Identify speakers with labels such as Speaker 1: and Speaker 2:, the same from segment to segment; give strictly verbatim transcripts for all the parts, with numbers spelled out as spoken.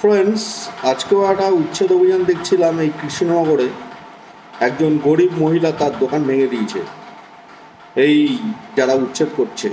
Speaker 1: Friends, আজকেও একটা উচ্ছেদ অভিযান দেখছিলাম এই কৃষ্ণনগরে। একজন গরিব মহিলা তার দোকান ভেঙে দিয়েছে এই যারা উচ্ছেদ করছে।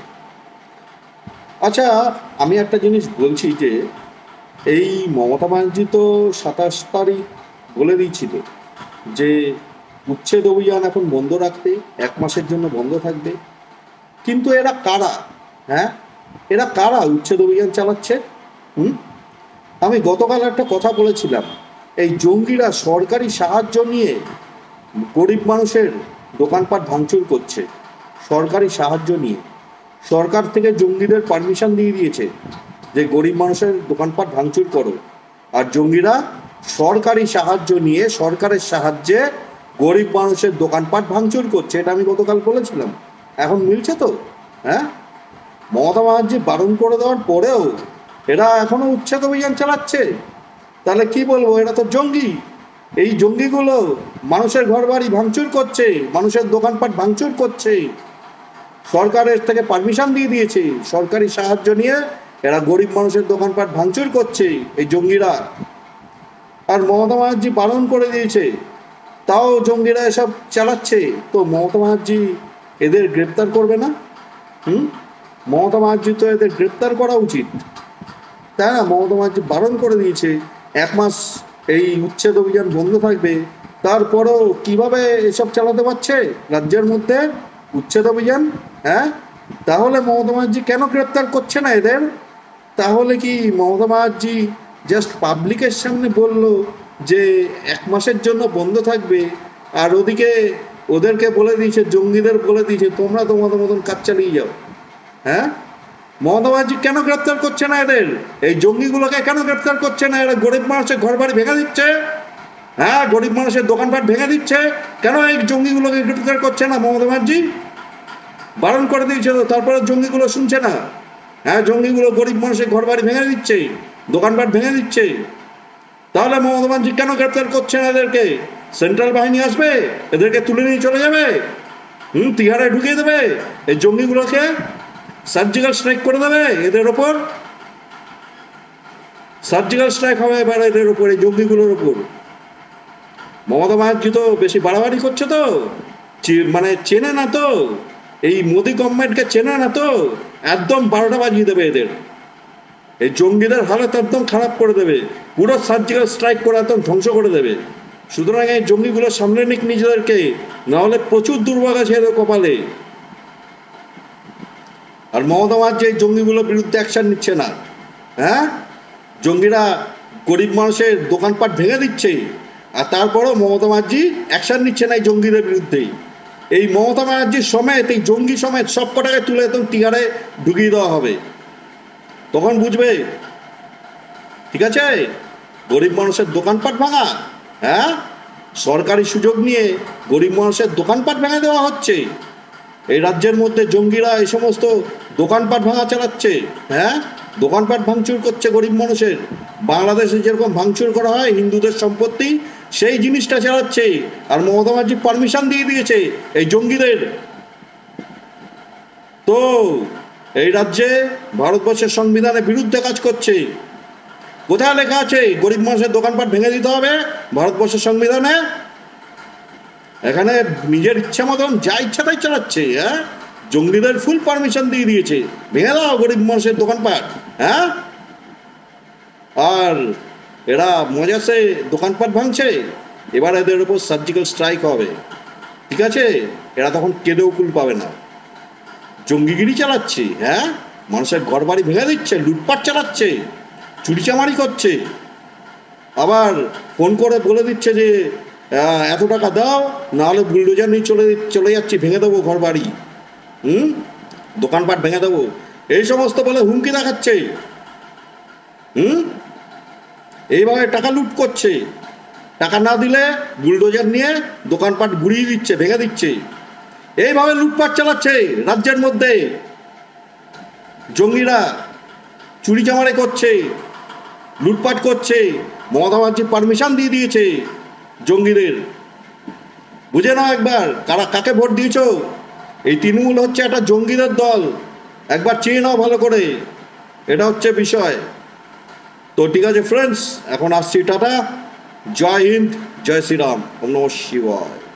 Speaker 1: আচ্ছা, আমি একটা জিনিস বলছি যে এই মমতা ব্যানার্জি তো সাতাশ তারিখ বলে দিয়েছিল যে উচ্ছেদ অভিযান এখন বন্ধ রাখতে, এক মাসের জন্য বন্ধ থাকবে। কিন্তু এরা কারা? হ্যাঁ, এরা কারা উচ্ছেদ অভিযান চালাচ্ছে? হুম আমি গতকাল একটা কথা বলেছিলাম, এই জঙ্গিরা সরকারি সাহায্য নিয়ে গরিব মানুষের দোকানপাট ভাঙচুর করছে। সরকারি সাহায্য নিয়ে সরকার থেকে জঙ্গিদের পারমিশন দিয়ে দিয়েছে যে গরিব মানুষের দোকানপাট ভাঙচুর করো, আর জঙ্গিরা সরকারি সাহায্য নিয়ে সরকারের সাহায্যে গরিব মানুষের দোকানপাট ভাঙচুর করছে। এটা আমি গতকাল বলেছিলাম। এখন মিলছে তো? হ্যাঁ, মমতা ব্যানার্জি বারণ করে দেওয়ার পরেও এরা এখনো উচ্ছেদ অভিযান চালাচ্ছে। তাহলে কি বলবো, এরা তো জঙ্গি। এই জঙ্গিগুলো মানুষের ঘর বাড়ি ভাঙচুর করছে, মানুষের দোকানপাট ভাঙচুর করছে। সরকারের থেকে পারমিশন দিয়ে দিয়েছে, সরকারি সাহায্য নিয়ে এরা গরিব মানুষের দোকানপাট ভাঙচুর করছে এই জঙ্গিরা। আর মমতা ব্যানার্জি বারণ করে দিয়েছে, তাও জঙ্গিরা এসব চালাচ্ছে। তো মমতা ব্যানার্জি এদের গ্রেপ্তার করবে না? হুম মমতা ব্যানার্জি তো এদের গ্রেপ্তার করা উচিত, তাই না? মমতা ব্যানার্জি বারণ করে দিয়েছে এক মাস এই উচ্ছেদ অভিযান বন্ধ থাকবে, তারপরও কিভাবে এসব চালাতে পারছে রাজ্যের মধ্যে উচ্ছেদ অভিযান? হ্যাঁ, তাহলে মমতা ব্যানার্জি কেন গ্রেপ্তার করছে না এদের? তাহলে কি মমতা ব্যানার্জি জাস্ট পাবলিকের সামনে বলল যে এক মাসের জন্য বন্ধ থাকবে, আর ওদিকে ওদেরকে বলে দিয়েছে, জঙ্গিদের বলে দিয়েছে তোমরা তোমাদের মতন কাজ চালিয়ে যাও? হ্যাঁ, মমতা ব্যানার্জি কেন গ্রেপ্তার করছে না এদের? এই জঙ্গিগুলোকে কেন গ্রেপ্তার করছে না? এরা গরিব মানুষের ঘর বাড়ি ভেঙে দিচ্ছে, হ্যাঁ, গরিব মানুষের দোকানপাট ভেঙে দিচ্ছে। কেন এই জঙ্গিগুলোকে গ্রেপ্তার করছে না মমতা ব্যানার্জি? বারণ করে দিয়েছে তো, তারপরে জঙ্গিগুলো শুনছে না। হ্যাঁ, জঙ্গিগুলো গরিব মানুষের ঘর বাড়ি ভেঙে দিচ্ছে, দোকানপাট ভেঙে দিচ্ছে। তাহলে মমতা ব্যানার্জি কেন গ্রেপ্তার করছে না এদেরকে? সেন্ট্রাল বাহিনী আসবে, এদেরকে তুলে নিয়ে চলে যাবে, হুম তিহারে ঢুকিয়ে দেবে, এই জঙ্গিগুলোকে সার্জিক্যাল স্ট্রাইক করে দেবে এদের ওপর। সার্জিক্যাল স্ট্রাইক হবে এবার এদের ওপর, এই জঙ্গিগুলোর ওপর। মমতা ব্যানার্জি তো বেশি বাড়াবাড়ি করছে তো, মানে চেনে না তো, এই মোদি গভর্নমেন্টকে চেনে না তো, একদম বারোটা বাজিয়ে দেবে এদের। এই জঙ্গিদের হালত একদম খারাপ করে দেবে, পুরো সার্জিক্যাল স্ট্রাইক করে একদম ধ্বংস করে দেবে। সুতরাং এই জঙ্গিগুলো সামনে নিক নিজেদেরকে, নাহলে প্রচুর দুর্ভাগ আছে এদের কপালে। আর মমতা ব্যানার্জি এই জঙ্গিগুলোর বিরুদ্ধে অ্যাকশন নিচ্ছে না। হ্যাঁ, জঙ্গিরা গরিব মানুষের দোকানপাট ভেঙে দিচ্ছে, আর তারপরেও মমতা ব্যানার্জি অ্যাকশন নিচ্ছে না এই জঙ্গিদের বিরুদ্ধে। এই মমতা ব্যানার্জির সমেত, এই জঙ্গি সমেত সব কটাকে তুলে একদম টিয়ারে ঢুকিয়ে দেওয়া হবে, তখন বুঝবে। ঠিক আছে, গরিব মানুষের দোকানপাট ভাঙা, হ্যাঁ, সরকারি সুযোগ নিয়ে গরিব মানুষের দোকানপাট ভেঙে দেওয়া হচ্ছে। এই রাজ্যের মধ্যে জঙ্গিরা এই সমস্ত দোকানপাট ভাঙা চালাচ্ছে, হ্যাঁ, দোকানপাট ভাঙচুর করছে গরিব মানুষের। বাংলাদেশে যেরকম ভাঙচুর করা হয় হিন্দুদের সম্পত্তি, সেই জিনিসটা চালাচ্ছে। আর মমতা ব্যানার্জি পারমিশন দিয়ে দিয়েছে এই জঙ্গিদের। তো এই রাজ্যে ভারতবর্ষের সংবিধানের বিরুদ্ধে কাজ করছে। কোথায় লেখা আছে গরিব মানুষের দোকানপাট ভেঙে দিতে হবে ভারতবর্ষের সংবিধানে? এখানে নিজের ইচ্ছা মতন যা ইচ্ছা তাই চালাচ্ছে। হ্যাঁ, জঙ্গিদের ফুল পারমিশন দিয়ে দিয়েছে, ভেঙে দাও গরিব মানুষের দোকানপাট। হ্যাঁ, আর এরা মজাসে দোকানপাট ভাঙছে, এবার এদের উপর সার্জিক্যাল স্ট্রাইক হবে। ঠিক আছে, এরা তখন কেঁদেও কুল পাবে না। জঙ্গিগিরি চালাচ্ছে, হ্যাঁ, মানুষের ঘর বাড়ি ভেঙে দিচ্ছে, লুটপাট চালাচ্ছে, চুরিচামারি করছে, আবার ফোন করে বলে দিচ্ছে যে এত টাকা দাও, নাহলে বুলডোজার নিয়ে চলে চলে যাচ্ছি, ভেঙে দেবো ঘর বাড়ি, হুম দোকানপাট ভেঙে দেবো, এই সমস্ত বলে হুমকি দেখাচ্ছে। হুম এইভাবে টাকা লুট করছে, টাকা না দিলে বুলডোজার নিয়ে দোকানপাট ঘুরিয়ে দিচ্ছে, ভেঙে দিচ্ছে। এইভাবে লুটপাট চালাচ্ছে রাজ্যের মধ্যে। জঙ্গিরা চুরিচামারি করছে, লুটপাট করছে। মমতা ব্যানার্জি পারমিশন দিয়ে দিয়েছে জঙ্গিদের। বুঝে নাও একবার কারা কাকে ভোট দিয়েছ। এই তৃণমূল হচ্ছে একটা জঙ্গিদের দল, একবার চেয়ে নাও ভালো করে। এটা হচ্ছে বিষয়। তো ঠিক আছে ফ্রেন্ডস, এখন আসছি, টাটা, জয় হিন্দ, জয় শ্রীরাম, ওম নমঃ শিবায়।